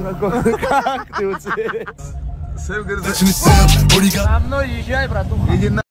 Как ты уцелишь? Со мной езжай, братуха. Иди на...